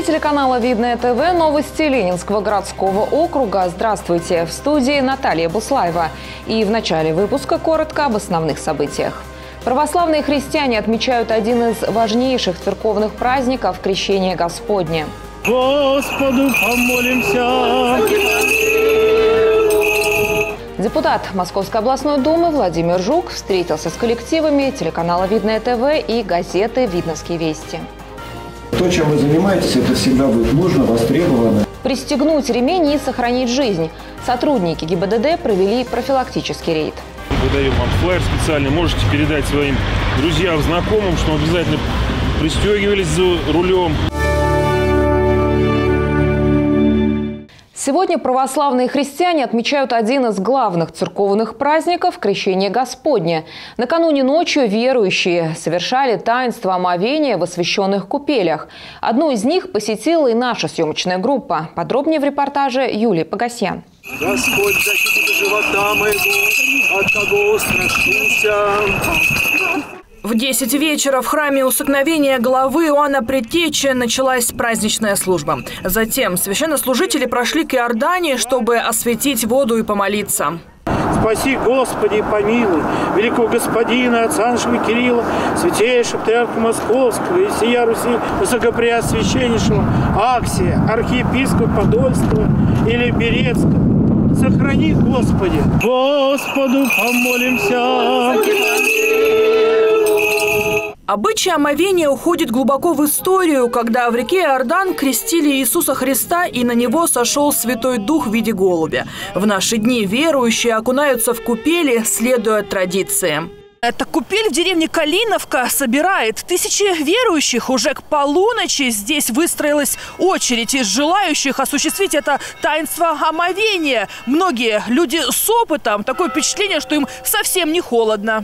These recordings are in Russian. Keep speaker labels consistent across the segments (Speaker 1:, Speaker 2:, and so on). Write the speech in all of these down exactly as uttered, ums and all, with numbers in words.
Speaker 1: телеканала «Видное ТВ», новости Ленинского городского округа. Здравствуйте! В студии Наталья Буслаева. И в начале выпуска коротко об основных событиях. Православные христиане отмечают один из важнейших церковных праздников – Крещение Господне.
Speaker 2: Господу помолимся!
Speaker 1: Депутат Московской областной думы Владимир Жук встретился с коллективами телеканала «Видное ТВ» и газеты «Видновские вести».
Speaker 3: То, чем вы занимаетесь, это всегда будет нужно, востребовано.
Speaker 1: Пристегнуть ремень и сохранить жизнь. Сотрудники ГИБДД провели профилактический рейд.
Speaker 2: Выдаем вам флаер специальный. Можете передать своим друзьям, знакомым, что обязательно пристегивались за рулем.
Speaker 1: Сегодня православные христиане отмечают один из главных церковных праздников – Крещение Господне. Накануне ночью верующие совершали таинство омовения в освященных купелях. Одну из них посетила и наша съемочная группа. Подробнее в репортаже Юлии Погосян.
Speaker 4: Господь, защитите живота моего, от кого страшуся.
Speaker 5: В десять вечера в храме Усекновения главы Иоанна Предтечи началась праздничная служба. Затем священнослужители прошли к Иордане, чтобы осветить воду и помолиться.
Speaker 4: Спаси, Господи, помилуй великого господина, отца нашего Кирилла, святейшего патриарха Московского и сия Руси высокопреосвященнейшего Аксия, архиепископа Подольского и Люберецкого. Сохрани, Господи.
Speaker 2: Господу помолимся!
Speaker 5: Обычай омовения уходит глубоко в историю, когда в реке Иордан крестили Иисуса Христа и на него сошел Святой Дух в виде голубя. В наши дни верующие окунаются в купели, следуя традиции. Эта купель в деревне Калиновка собирает тысячи верующих. Уже к полуночи здесь выстроилась очередь из желающих осуществить это таинство омовения. Многие люди с опытом, такое впечатление, что им совсем не холодно.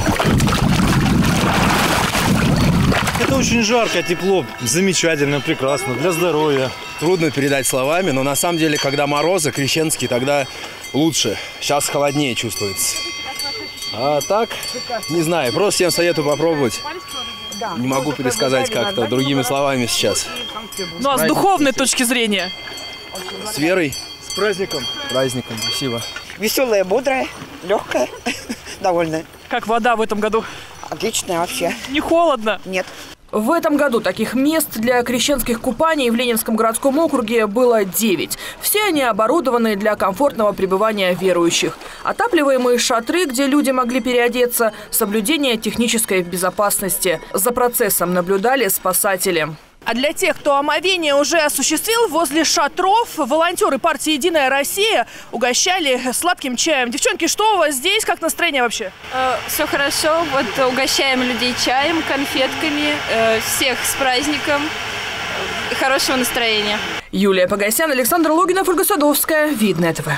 Speaker 6: Это очень жарко, тепло, замечательно, прекрасно, для здоровья. Трудно передать словами, но на самом деле, когда морозы крещенские, тогда лучше. Сейчас холоднее чувствуется. А так, не знаю, просто всем советую попробовать. Не могу пересказать как-то другими словами сейчас.
Speaker 5: Ну а с духовной точки зрения?
Speaker 6: С верой.
Speaker 4: С праздником.
Speaker 6: С праздником, спасибо.
Speaker 7: Веселая, бодрая, легкая, довольная.
Speaker 5: Как вода в этом году?
Speaker 7: Отличная вообще.
Speaker 5: Не холодно?
Speaker 7: Нет.
Speaker 5: В этом году таких мест для крещенских купаний в Ленинском городском округе было девять. Все они оборудованы для комфортного пребывания верующих. Отапливаемые шатры, где люди могли переодеться, соблюдение технической безопасности. За процессом наблюдали спасатели. А для тех, кто омовение уже осуществил, возле шатров волонтеры партии «Единая Россия» угощали сладким чаем. Девчонки, что у вас здесь? Как настроение вообще?
Speaker 8: Э, все хорошо. Вот угощаем людей чаем, конфетками. Э, всех с праздником. Э, хорошего настроения.
Speaker 5: Юлия Погосян, Александр Логинов, Ольга Садовская. Видное ТВ.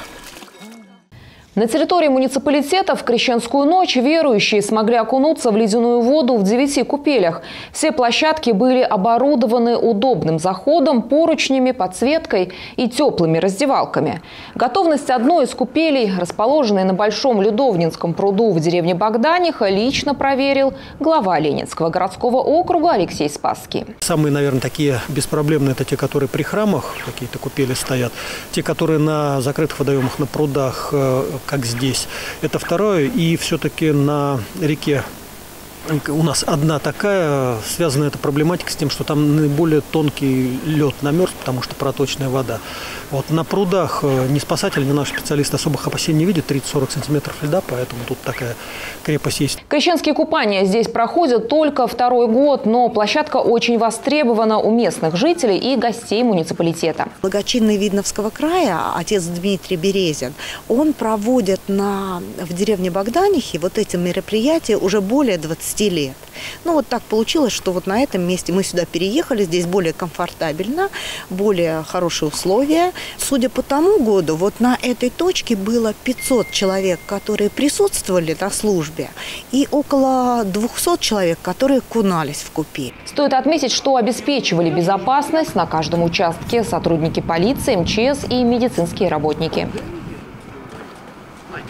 Speaker 1: На территории муниципалитета в Крещенскую ночь верующие смогли окунуться в ледяную воду в девяти купелях. Все площадки были оборудованы удобным заходом, поручнями, подсветкой и теплыми раздевалками. Готовность одной из купелей, расположенной на Большом Ледовнинском пруду в деревне Богданиха, лично проверил глава Ленинского городского округа Алексей Спасский.
Speaker 9: Самые, наверное, такие беспроблемные – это те, которые при храмах, какие-то купели стоят. Те, которые на закрытых водоемах, на прудах, как здесь. Это второе. И все-таки на реке у нас одна такая, связана эта проблематика с тем, что там наиболее тонкий лед намерз, потому что проточная вода. Вот на прудах ни спасатели, ни наши специалисты особых опасений не видят, тридцать-сорок сантиметров льда, поэтому тут такая крепость есть.
Speaker 1: Крещенские купания здесь проходят только второй год, но площадка очень востребована у местных жителей и гостей муниципалитета.
Speaker 10: Благочинный Видновского края, отец Дмитрий Березин, он проводит на, в деревне Богданихе вот эти мероприятия уже более двадцати лет. Ну вот так получилось, что вот на этом месте мы сюда переехали, здесь более комфортабельно, более хорошие условия. Судя по тому году, вот на этой точке было пятьсот человек, которые присутствовали на службе, и около двухсот человек, которые кунались в купель.
Speaker 1: Стоит отметить, что обеспечивали безопасность на каждом участке сотрудники полиции, МЧС и медицинские работники.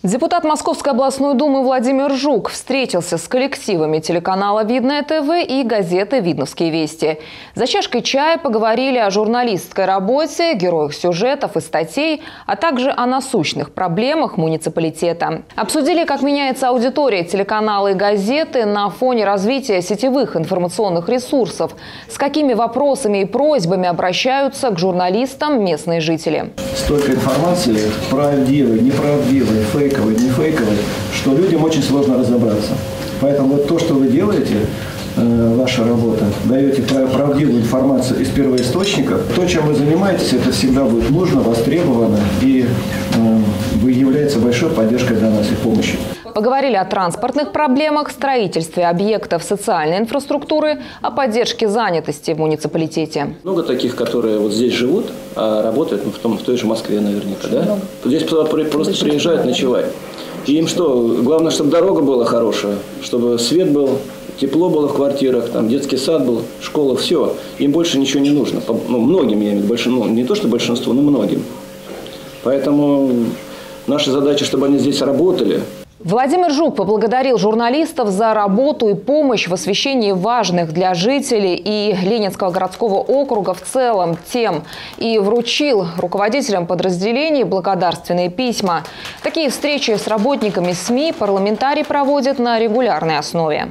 Speaker 1: Депутат Московской областной думы Владимир Жук встретился с коллективами телеканала «Видное ТВ» и газеты «Видновские вести». За чашкой чая поговорили о журналистской работе, героях сюжетов и статей, а также о насущных проблемах муниципалитета. Обсудили, как меняется аудитория телеканала и газеты на фоне развития сетевых информационных ресурсов, с какими вопросами и просьбами обращаются к журналистам местные жители.
Speaker 3: Столько информации, правдивой, неправдивой, фейковой, не фейковой, что людям очень сложно разобраться. Поэтому вот то, что вы делаете, э, ваша работа, даете правдивую информацию из первоисточников, то, чем вы занимаетесь, это всегда будет нужно, востребовано и э, является большой поддержкой для нас и помощью.
Speaker 1: Поговорили о транспортных проблемах, строительстве объектов социальной инфраструктуры, о поддержке занятости в муниципалитете.
Speaker 11: Много таких, которые вот здесь живут, а работают ну, в, том, в той же Москве наверняка. Да? Здесь просто приезжают ночевать. И им что? Главное, чтобы дорога была хорошая, чтобы свет был, тепло было в квартирах, там детский сад был, школа, все. Им больше ничего не нужно. Ну, многим, я имею в виду, ну, не то что большинству, но многим. Поэтому наша задача, чтобы они здесь работали.
Speaker 1: Владимир Жук поблагодарил журналистов за работу и помощь в освещении важных для жителей и Ленинского городского округа в целом тем и вручил руководителям подразделений благодарственные письма. Такие встречи с работниками СМИ парламентарий проводит на регулярной основе.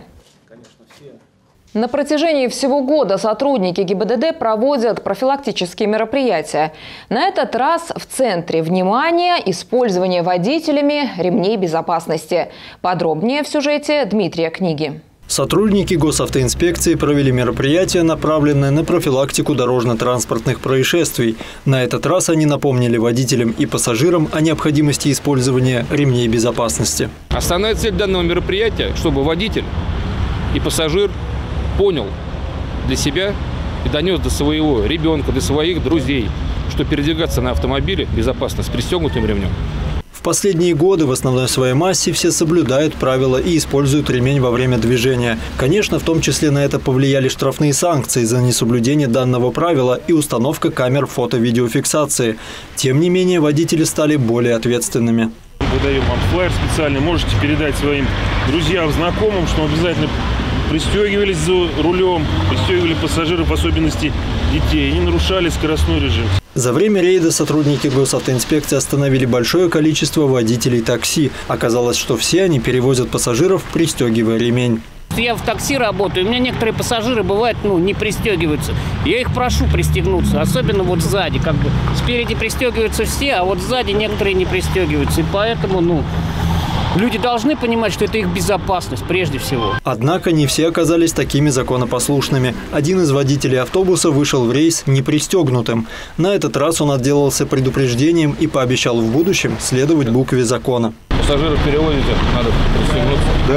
Speaker 1: На протяжении всего года сотрудники ГИБДД проводят профилактические мероприятия. На этот раз в центре внимания использование водителями ремней безопасности. Подробнее в сюжете Дмитрия Книги.
Speaker 12: Сотрудники госавтоинспекции провели мероприятие, направленное на профилактику дорожно-транспортных происшествий. На этот раз они напомнили водителям и пассажирам о необходимости использования ремней безопасности.
Speaker 13: Основная цель данного мероприятия, чтобы водитель и пассажир понял для себя и донес до своего ребенка, до своих друзей, что передвигаться на автомобиле безопасно с пристегнутым ремнем.
Speaker 12: В последние годы в основной своей массе все соблюдают правила и используют ремень во время движения. Конечно, в том числе на это повлияли штрафные санкции за несоблюдение данного правила и установка камер фото-видеофиксации. Тем не менее, водители стали более ответственными.
Speaker 2: Выдаем вам флаер специальный, можете передать своим друзьям, знакомым, что обязательно пристегивались за рулем, пристегивали пассажиров, в особенности детей, и не нарушали скоростной режим.
Speaker 12: За время рейда сотрудники госавтоинспекции остановили большое количество водителей такси. Оказалось, что все они перевозят пассажиров, пристегивая ремень.
Speaker 14: Я в такси работаю, у меня некоторые пассажиры бывают, ну, не пристегиваются. Я их прошу пристегнуться, особенно вот сзади. Как бы спереди пристегиваются все, а вот сзади некоторые не пристегиваются. И поэтому, ну, люди должны понимать, что это их безопасность прежде всего.
Speaker 12: Однако не все оказались такими законопослушными. Один из водителей автобуса вышел в рейс непристегнутым. На этот раз он отделался предупреждением и пообещал в будущем следовать букве закона.
Speaker 13: Пассажиров перевозите, надо пристегнуться. Да.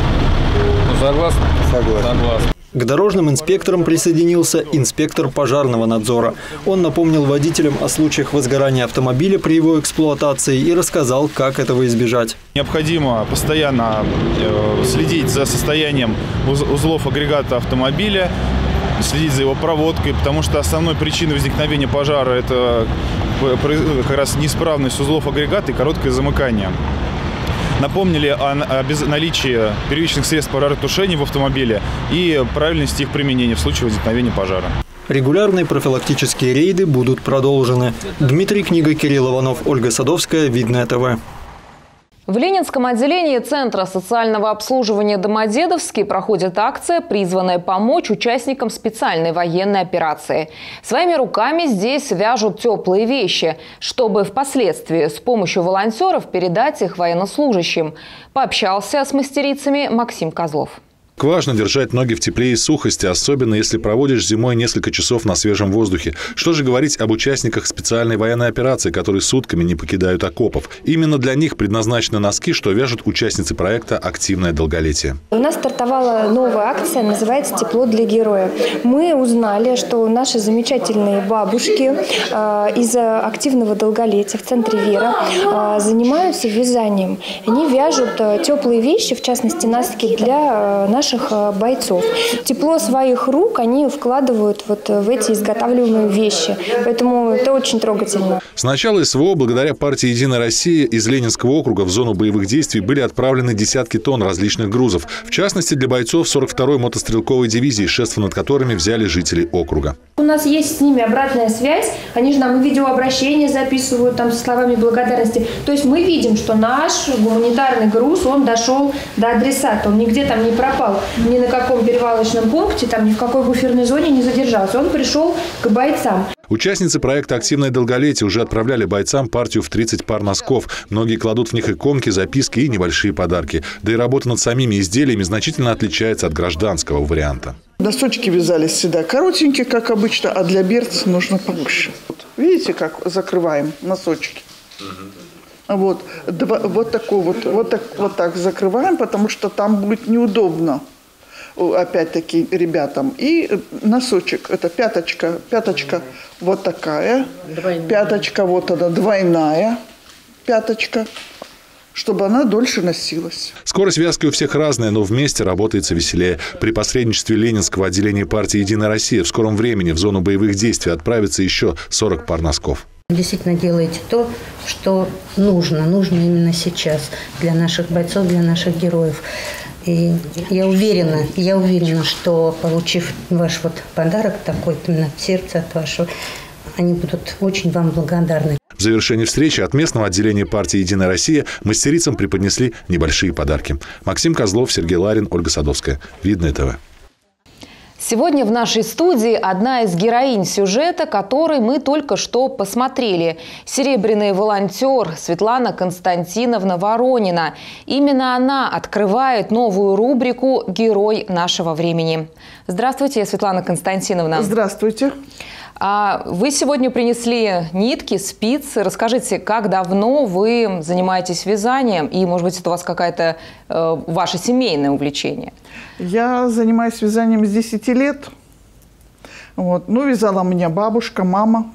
Speaker 13: Ну, согласны? Согласен. Согласен.
Speaker 12: К дорожным инспекторам присоединился инспектор пожарного надзора. Он напомнил водителям о случаях возгорания автомобиля при его эксплуатации и рассказал, как этого избежать.
Speaker 15: Необходимо постоянно следить за состоянием узлов агрегата автомобиля, следить за его проводкой, потому что основной причиной возникновения пожара – это как раз неисправность узлов агрегата и короткое замыкание. Напомнили о наличии первичных средств пожаротушения в автомобиле и правильности их применения в случае возникновения пожара.
Speaker 12: Регулярные профилактические рейды будут продолжены. Дмитрий Книга, Кирилл Иванов, Ольга Садовская, Видное ТВ.
Speaker 1: В Ленинском отделении Центра социального обслуживания «Домодедовский» проходит акция, призванная помочь участникам специальной военной операции. Своими руками здесь вяжут теплые вещи, чтобы впоследствии с помощью волонтеров передать их военнослужащим. Пообщался с мастерицами Максим Козлов.
Speaker 16: Важно держать ноги в тепле и сухости, особенно если проводишь зимой несколько часов на свежем воздухе. Что же говорить об участниках специальной военной операции, которые сутками не покидают окопов? Именно для них предназначены носки, что вяжут участницы проекта «Активное долголетие».
Speaker 17: У нас стартовала новая акция, называется «Тепло для героя». Мы узнали, что наши замечательные бабушки э, из активного долголетия в центре «Вера» э, занимаются вязанием. Они вяжут э, теплые вещи, в частности носки, для э, наших наших бойцов. Тепло своих рук они вкладывают вот в эти изготавливаемые вещи. Поэтому это очень трогательно.
Speaker 16: С начала СВО, благодаря партии «Единая Россия», из Ленинского округа в зону боевых действий были отправлены десятки тонн различных грузов. В частности, для бойцов сорок второй мотострелковой дивизии, шефство над которыми взяли жители округа.
Speaker 17: У нас есть с ними обратная связь. Они же нам и видеообращения записывают там со словами благодарности. То есть мы видим, что наш гуманитарный груз, он дошел до адресата. Он нигде там не пропал, ни на каком перевалочном пункте, там ни в какой буферной зоне не задержался. Он пришел к бойцам.
Speaker 16: Участницы проекта «Активное долголетие» уже отправляли бойцам партию в тридцать пар носков. Многие кладут в них иконки, записки и небольшие подарки. Да и работа над самими изделиями значительно отличается от гражданского варианта.
Speaker 18: Носочки вязались всегда коротенькие, как обычно, а для берц нужно побольше. Видите, как закрываем носочки? Вот, два, вот такой вот, вот так, вот так закрываем, потому что там будет неудобно. Опять-таки ребятам. И носочек, это пяточка, пяточка вот такая, двойная. Пяточка вот она двойная, пяточка, чтобы она дольше носилась.
Speaker 16: Скорость вязки у всех разная, но вместе работается веселее. При посредничестве Ленинского отделения партии «Единая Россия» в скором времени в зону боевых действий отправится еще сорок пар носков.
Speaker 19: Действительно делаете то, что нужно, нужно именно сейчас для наших бойцов, для наших героев. И я уверена, я уверена, что, получив ваш вот подарок такой, именно сердце от вашего, они будут очень вам благодарны.
Speaker 16: В завершении встречи от местного отделения партии «Единая Россия» мастерицам преподнесли небольшие подарки. Максим Козлов, Сергей Ларин, Ольга Садовская. Видное ТВ.
Speaker 1: Сегодня в нашей студии одна из героинь сюжета, который мы только что посмотрели. Серебряный волонтер Светлана Константиновна Воронина. Именно она открывает новую рубрику «Герой нашего времени». Здравствуйте, Светлана Константиновна.
Speaker 18: Здравствуйте.
Speaker 1: Вы сегодня принесли нитки, спицы. Расскажите, как давно вы занимаетесь вязанием? И, может быть, это у вас какое-то э, ваше семейное увлечение?
Speaker 18: Я занимаюсь вязанием с десяти лет. Вот. Ну, вязала у меня бабушка, мама.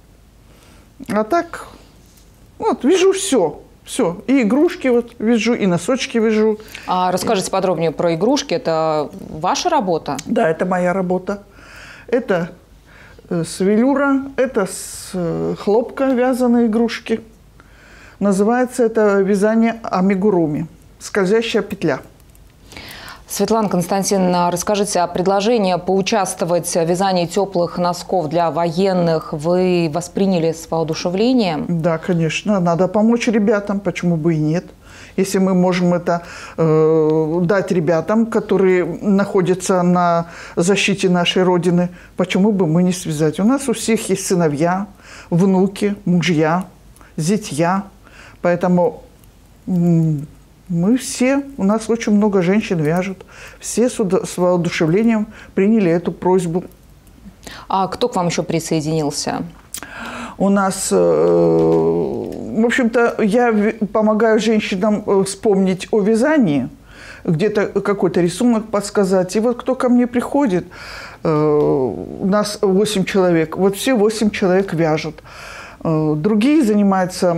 Speaker 18: А так, вот, вяжу все. Все. И игрушки вот вяжу, и носочки вяжу.
Speaker 1: А расскажите подробнее про игрушки. Это ваша работа?
Speaker 18: Да, это моя работа. Это с велюра, это с хлопка вязаные игрушки. Называется это вязание амигуруми. Скользящая петля.
Speaker 1: Светлана Константиновна, расскажите, а предложение поучаствовать в вязании теплых носков для военных вы восприняли с воодушевлением?
Speaker 18: Да, конечно. Надо помочь ребятам, почему бы и нет. Если мы можем это э, дать ребятам, которые находятся на защите нашей Родины, почему бы мы не связать? У нас у всех есть сыновья, внуки, мужья, зятья. Поэтому мы все, у нас очень много женщин вяжут. Все с, с воодушевлением приняли эту просьбу.
Speaker 1: А кто к вам еще присоединился?
Speaker 18: У нас, в общем-то, я помогаю женщинам вспомнить о вязании, где-то какой-то рисунок подсказать. И вот кто ко мне приходит, у нас восемь человек, вот все восемь человек вяжут. Другие занимаются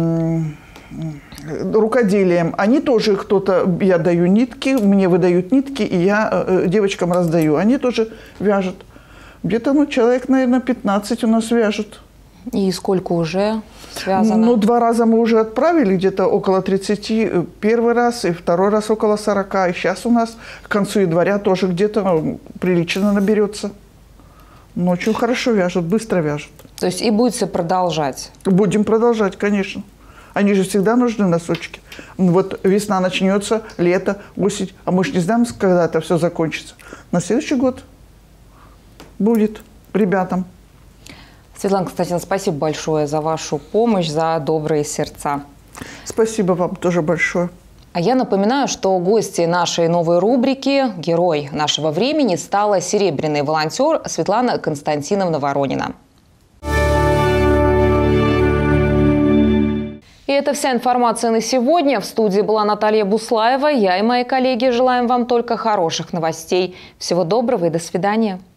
Speaker 18: рукоделием. Они тоже кто-то, я даю нитки, мне выдают нитки, и я девочкам раздаю. Они тоже вяжут. Где-то, ну, человек, наверное, пятнадцать у нас вяжут.
Speaker 1: И сколько уже связано?
Speaker 18: Ну, два раза мы уже отправили, где-то около тридцати. Первый раз и второй раз около сорока. И сейчас у нас к концу января тоже где-то прилично наберется. Но очень хорошо вяжут, быстро вяжут.
Speaker 1: То есть и будете продолжать?
Speaker 18: Будем продолжать, конечно. Они же всегда нужны, носочки. Вот весна начнется, лето, осень. А мы же не знаем, когда это все закончится. На следующий год будет ребятам.
Speaker 1: Светлана Константиновна, спасибо большое за вашу помощь, за добрые сердца.
Speaker 18: Спасибо вам тоже большое.
Speaker 1: А я напоминаю, что гостьей нашей новой рубрики «Герой нашего времени» стала серебряный волонтер Светлана Константиновна Воронина. И это вся информация на сегодня. В студии была Наталья Буслаева. Я и мои коллеги желаем вам только хороших новостей. Всего доброго и до свидания.